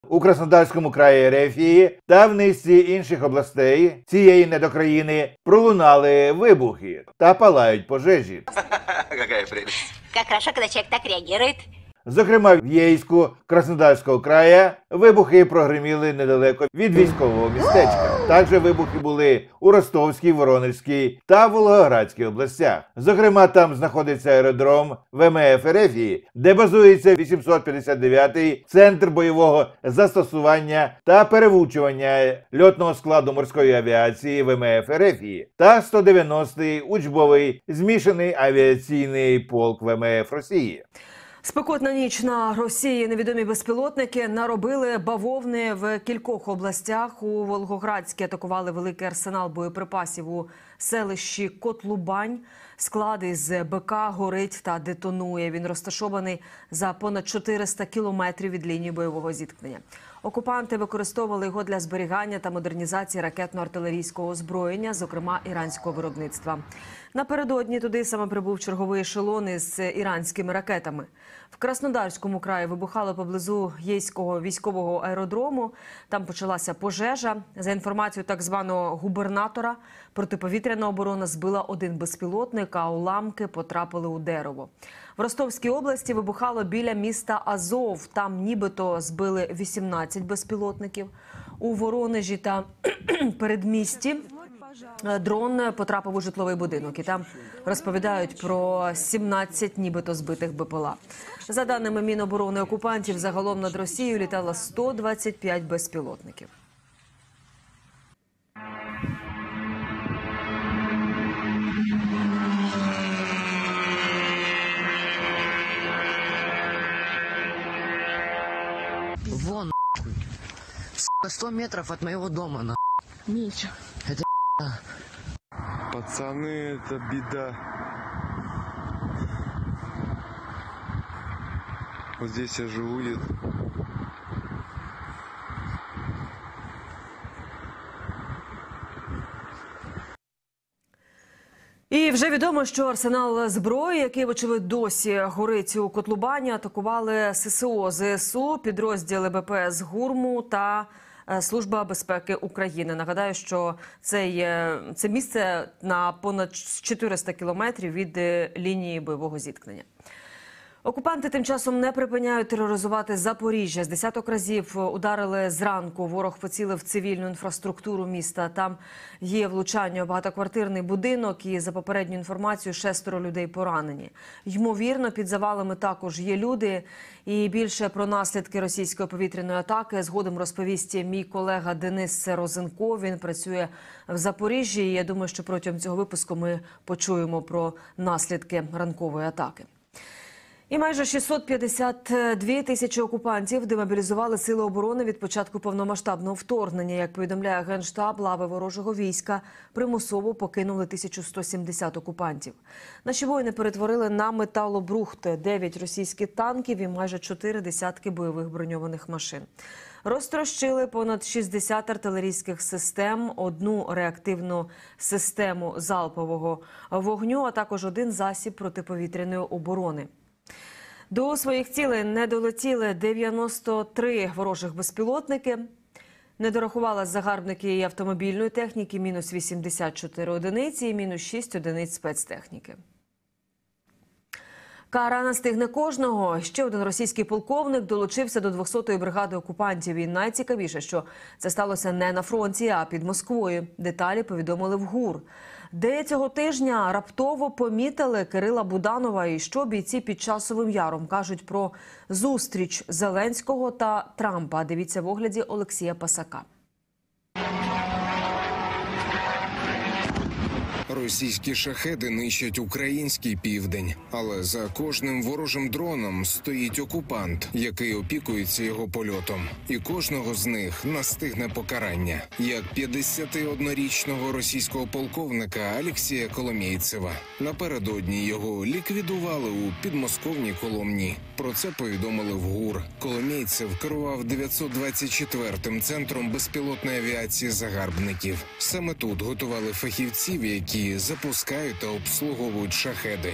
У Краснодарському краї Ерефії та в низці інших областей цієї недокраїни пролунали вибухи та палають пожежі. Какая прелесть. Как хорошо, когда человек так реагирует. Зокрема, в Єйську Краснодарського краю вибухи прогриміли недалеко від військового містечка. Також вибухи були у Ростовській, Воронезькій та Волгоградській областях. Зокрема, там знаходиться аеродром ВМФ Ерефії, де базується 859-й центр бойового застосування та перевучування льотного складу морської авіації ВМФ Ерефії та 190-й учбовий змішаний авіаційний полк ВМФ Росії. Спекотна ніч на Росії. Невідомі безпілотники наробили бавовни в кількох областях. У Волгоградській атакували великий арсенал боєприпасів у селищі Котлубань. Склад із БК горить та детонує. Він розташований за понад 400 кілометрів від лінії бойового зіткнення. Окупанти використовували його для зберігання та модернізації ракетно-артилерійського озброєння, зокрема іранського виробництва. Напередодні туди саме прибув черговий ешелон із іранськими ракетами. В Краснодарському краї вибухало поблизу Єйського військового аеродрому. Там почалася пожежа. За інформацією так званого губернатора, протиповітряна оборона збила один безпілотник, а уламки потрапили у дерево. В Ростовській області вибухало біля міста Азов. Там нібито збили 18 безпілотників. У Воронежі та передмісті дрон потрапив у житловий будинок. І там розповідають про 17 нібито збитих БПЛА. За даними Міноборони окупантів, загалом над Росією літало 125 безпілотників. Вон, нахуй. 100 метров от моего дома, нахуй. Миша. Это Пацаны, это беда. Вот здесь я живу. І вже відомо, що арсенал зброї, який, вочевидь, досі горить у Котлубані, атакували ССО, ЗСУ, підрозділи БПС ГУРМу та Служба безпеки України. Нагадаю, що це місце на понад 400 кілометрів від лінії бойового зіткнення. Окупанти тим часом не припиняють тероризувати Запоріжжя. З десяток разів ударили зранку. Ворог поцілив в цивільну інфраструктуру міста. Там є влучання у багатоквартирний будинок і, за попередньою інформацією, 6 людей поранені. Ймовірно, під завалами також є люди. І більше про наслідки російської повітряної атаки згодом розповість мій колега Денис Розенко. Він працює в Запоріжжі. І я думаю, що протягом цього випуску ми почуємо про наслідки ранкової атаки. І майже 652 тисячі окупантів демобілізували сили оборони від початку повномасштабного вторгнення. Як повідомляє Генштаб, лави ворожого війська примусово покинули 1170 окупантів. Наші воїни перетворили на металобрухт 9 російських танків і майже 4 десятки бойових броньованих машин. Розтрощили понад 60 артилерійських систем, 1 реактивну систему залпового вогню, а також 1 засіб протиповітряної оборони. До своїх цілей не долетіли 93 ворожих безпілотники. Не дорахували загарбники і автомобільної техніки, мінус 84 одиниці і мінус 6 одиниць спецтехніки. Кара настигне кожного. Ще один російський полковник долучився до 200-ї бригади окупантів. І найцікавіше, що це сталося не на фронті, а під Москвою. Деталі повідомили в ГУР. Де цього тижня раптово помітили Кирила Буданова і що бійці під Часовим Яром кажуть про зустріч Зеленського та Трампа. Дивіться в огляді Олексія Пасака. Російські шахеди нищать український південь. Але за кожним ворожим дроном стоїть окупант, який опікується його польотом. І кожного з них настигне покарання. Як 51-річного російського полковника Алексія Коломійцева. Напередодні його ліквідували у підмосковній Коломні. Про це повідомили в ГУР. Коломійцев керував 924-м центром безпілотної авіації загарбників. Саме тут готували фахівців, які запускають та обслуговують шахеди.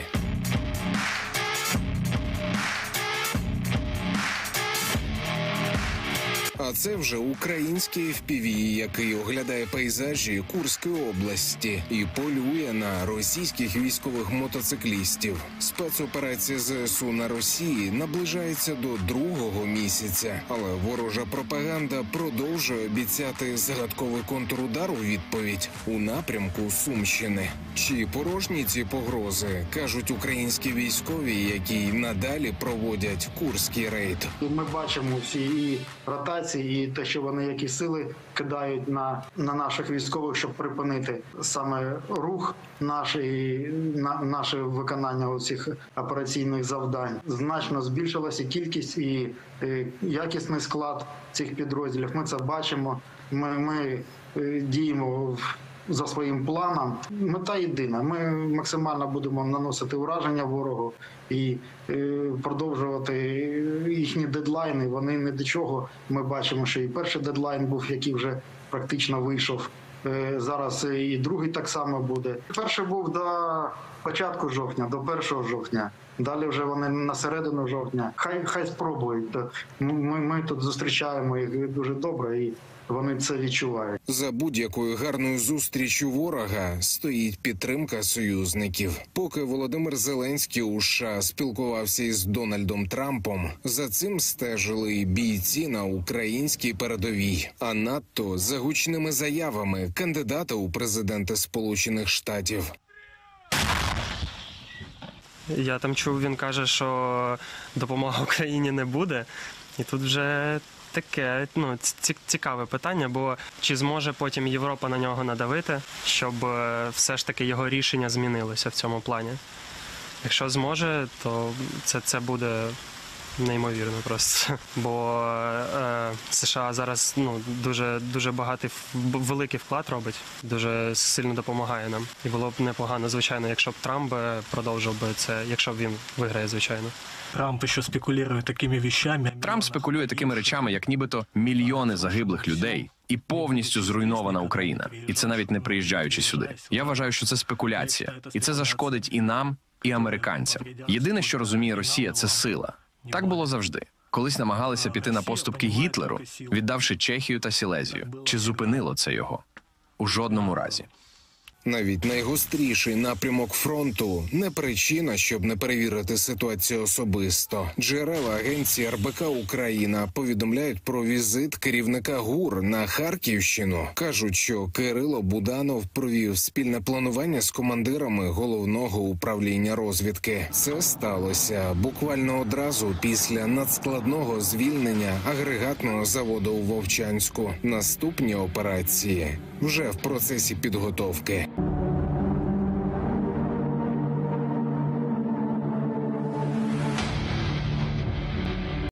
А це вже український FPV, який оглядає пейзажі Курської області і полює на російських військових мотоциклістів. Спецоперація ЗСУ на Росії наближається до другого місяця, але ворожа пропаганда продовжує обіцяти загадковий контрудар у відповідь у напрямку Сумщини. Чи порожні ці погрози, кажуть українські військові, які надалі проводять Курський рейд. Ми бачимо всі і ротації, і те, що вони які сили кидають на наших військових, щоб припинити саме рух наш і наше виконання оцих операційних завдань. Значно збільшилася кількість і якісний склад цих підрозділів. Ми це бачимо. Ми діємо за своїм планом. Мета єдина. Ми максимально будемо наносити ураження ворогу і продовжувати їхні дедлайни. Вони не до чого. Ми бачимо, що і перший дедлайн був, який вже практично вийшов. Зараз і другий так само буде. Перший був до початку жовтня, до 1 жовтня. Далі вже вони на середину жовтня. Хай спробують. Ми тут зустрічаємо їх дуже добре і вони це відчувають. За будь-якою гарною зустрічю ворога стоїть підтримка союзників. Поки Володимир Зеленський у США спілкувався із Дональдом Трампом, за цим стежили й бійці на українській передовій. А надто за гучними заявами кандидата у президенти Сполучених Штатів. Я там чув, він каже, що допомоги Україні не буде. І тут вже таке, цікаве питання, бо чи зможе потім Європа на нього надавити, щоб все ж таки його рішення змінилося в цьому плані. Якщо зможе, то це буде неймовірно просто. Бо США зараз дуже багатий, великий вклад робить, дуже сильно допомагає нам. І було б непогано, звичайно, якщо б Трамп продовжив би це, якщо б він виграє, звичайно. Трамп ще спекулює такими вещами. Трамп спекулює такими речами, як нібито мільйони загиблих людей і повністю зруйнована Україна. І це навіть не приїжджаючи сюди. Я вважаю, що це спекуляція. І це зашкодить і нам, і американцям. Єдине, що розуміє Росія, це сила. Так було завжди. Колись намагалися піти на поступки Гітлеру, віддавши Чехію та Сілезію. Чи зупинило це його? У жодному разі. Навіть найгостріший напрямок фронту – не причина, щоб не перевірити ситуацію особисто. Джерела агенції РБК «Україна» повідомляють про візит керівника ГУР на Харківщину. Кажуть, що Кирило Буданов провів спільне планування з командирами головного управління розвідки. Це сталося буквально одразу після надскладного звільнення агрегатного заводу у Вовчанську. Наступні операції вже в процесі підготовки.